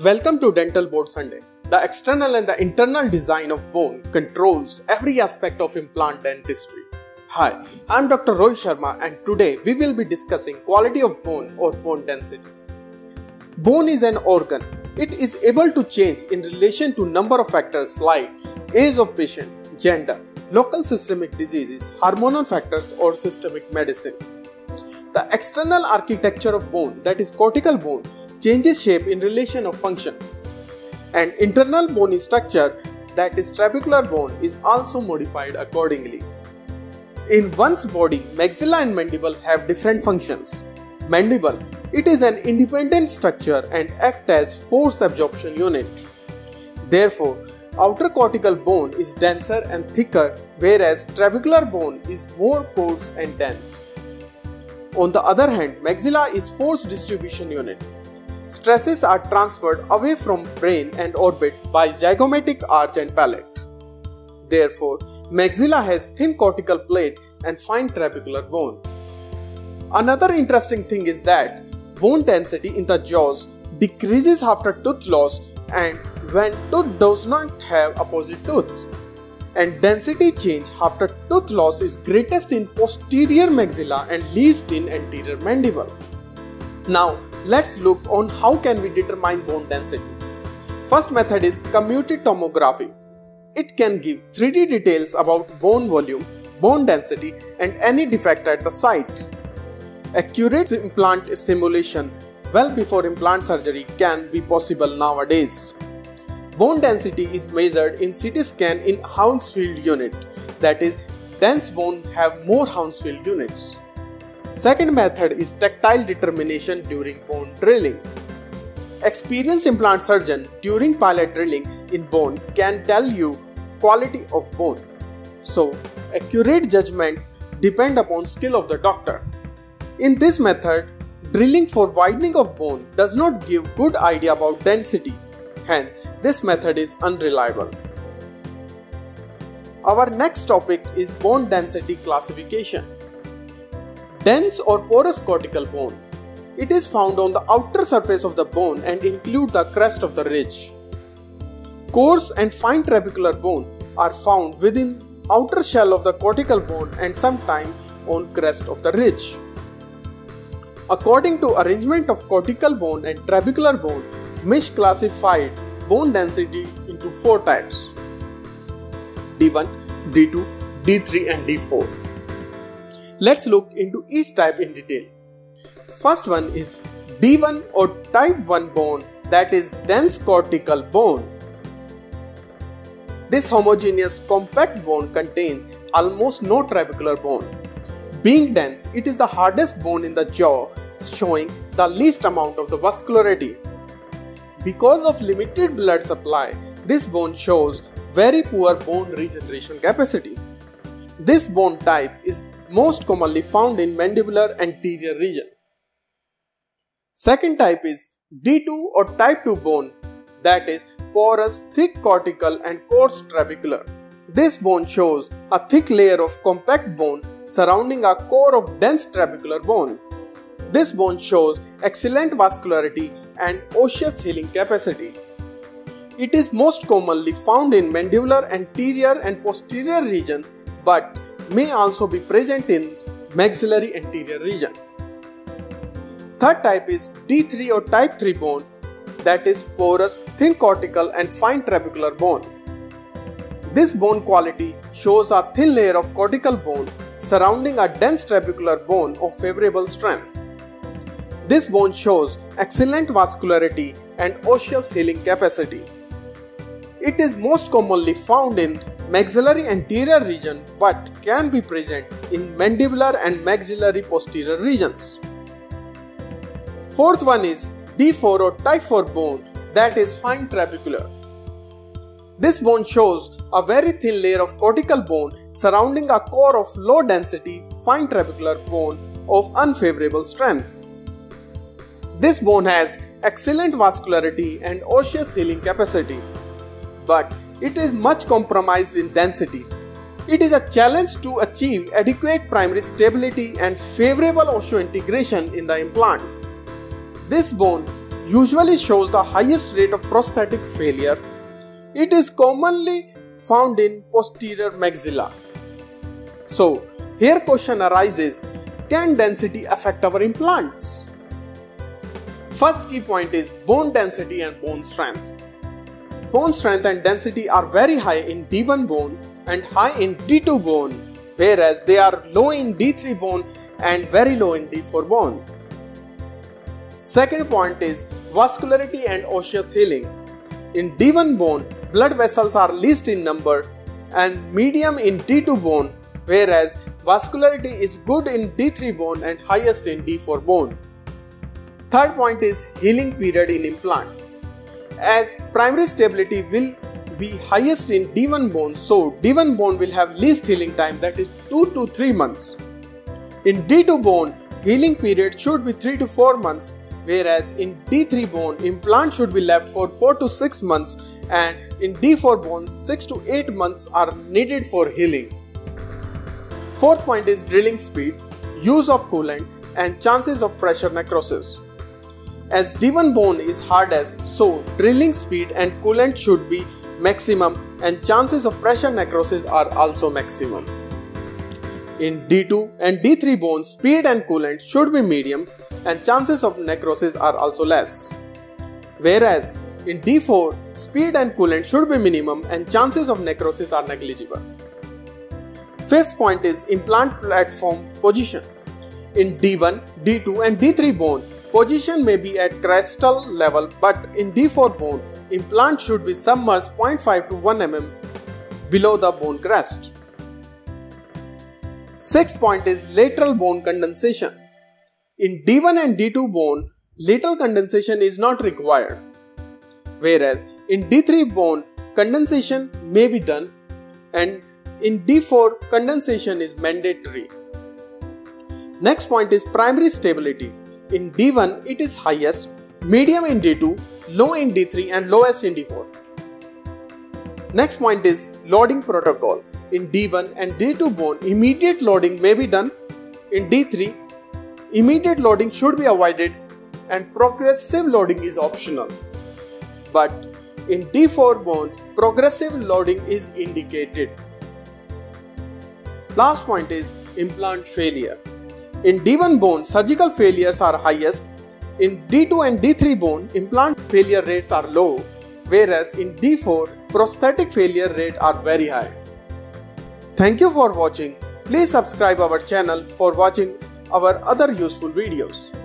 Welcome to Dental Board Sunday. The external and the internal design of bone controls every aspect of implant dentistry. Hi, I am Dr. Rohit Sharma and today we will be discussing quality of bone or bone density. Bone is an organ. It is able to change in relation to number of factors like age of patient, gender, local systemic diseases, hormonal factors or systemic medicine. The external architecture of bone, that is cortical bone, changes shape in relation of function, and internal bony structure, that is trabecular bone, is also modified accordingly. In one's body, maxilla and mandible have different functions. Mandible, it is an independent structure and acts as force absorption unit. Therefore, outer cortical bone is denser and thicker, whereas trabecular bone is more coarse and dense. On the other hand, maxilla is force distribution unit. Stresses are transferred away from brain and orbit by zygomatic arch and palate. Therefore, maxilla has thin cortical plate and fine trabecular bone. Another interesting thing is that bone density in the jaws decreases after tooth loss and when tooth does not have opposite tooth. And density change after tooth loss is greatest in posterior maxilla and least in anterior mandible. Now, let's look on how can we determine bone density. First method is computed tomography. It can give 3D details about bone volume, bone density and any defect at the site. Accurate implant simulation well before implant surgery can be possible nowadays. Bone density is measured in CT scan in Hounsfield unit, that is, dense bone have more Hounsfield units. Second method is tactile determination during bone drilling. Experienced implant surgeon during pilot drilling in bone can tell you quality of bone. So, accurate judgment depend upon skill of the doctor. In this method, drilling for widening of bone does not give good idea about density. Hence, this method is unreliable. Our next topic is bone density classification. Dense or porous cortical bone. It is found on the outer surface of the bone and include the crest of the ridge. Coarse and fine trabecular bone are found within outer shell of the cortical bone and sometimes on crest of the ridge. According to arrangement of cortical bone and trabecular bone, Misch classified bone density into 4 types: D1, D2, D3 and D4. Let's look into each type in detail. First one is D1 or type 1 bone, that is dense cortical bone. This homogeneous compact bone contains almost no trabecular bone. Being dense, it is the hardest bone in the jaw, showing the least amount of the vascularity. Because of limited blood supply, this bone shows very poor bone regeneration capacity. This bone type is most commonly found in mandibular anterior region. Second type is D2 or type 2 bone, that is porous, thick cortical and coarse trabecular. This bone shows a thick layer of compact bone surrounding a core of dense trabecular bone. This bone shows excellent vascularity and osseous healing capacity. It is most commonly found in mandibular anterior and posterior region but may also be present in maxillary anterior region. Third type is D3 or type 3 bone, that is porous, thin cortical and fine trabecular bone. This bone quality shows a thin layer of cortical bone surrounding a dense trabecular bone of favorable strength. This bone shows excellent vascularity and osseous healing capacity. It is most commonly found in maxillary anterior region but can be present in mandibular and maxillary posterior regions. Fourth one is D4 or type 4 bone, that is fine trabecular. This bone shows a very thin layer of cortical bone surrounding a core of low density fine trabecular bone of unfavorable strength. This bone has excellent vascularity and osseous healing capacity, but it is much compromised in density. It is a challenge to achieve adequate primary stability and favorable osseointegration in the implant. This bone usually shows the highest rate of prosthetic failure. It is commonly found in posterior maxilla. So, here question arises, can density affect our implants? First key point is bone density and bone strength. Bone strength and density are very high in D1 bone and high in D2 bone, whereas they are low in D3 bone and very low in D4 bone. Second point is vascularity and osseous healing. In D1 bone, blood vessels are least in number and medium in D2 bone, whereas vascularity is good in D3 bone and highest in D4 bone. Third point is healing period in implant. As primary stability will be highest in D1 bone, so D1 bone will have least healing time, that is 2 to 3 months. In D2 bone, healing period should be 3 to 4 months, whereas in D3 bone, implant should be left for 4 to 6 months, and in D4 bone, 6 to 8 months are needed for healing. Fourth point is drilling speed, use of coolant, and chances of pressure necrosis. As D1 bone is hardest, so drilling speed and coolant should be maximum and chances of pressure necrosis are also maximum. In D2 and D3 bone, speed and coolant should be medium and chances of necrosis are also less. Whereas in D4, speed and coolant should be minimum and chances of necrosis are negligible. Fifth point is implant platform position. In D1, D2 and D3 bone, position may be at crestal level, but in D4 bone, implant should be submerged 0.5 to 1 mm below the bone crest. Sixth point is lateral bone condensation. In D1 and D2 bone, lateral condensation is not required, whereas in D3 bone, condensation may be done, and in D4, condensation is mandatory. Next point is primary stability. In D1, it is highest, medium in D2, low in D3 and lowest in D4. Next point is loading protocol. In D1 and D2 bone, immediate loading may be done. In D3, immediate loading should be avoided and progressive loading is optional. But in D4 bone, progressive loading is indicated. Last point is implant failure. In D1 bone, surgical failures are highest. In D2 and D3 bone, implant failure rates are low, whereas in D4, prosthetic failure rates are very high. Thank you for watching. Please subscribe our channel for watching our other useful videos.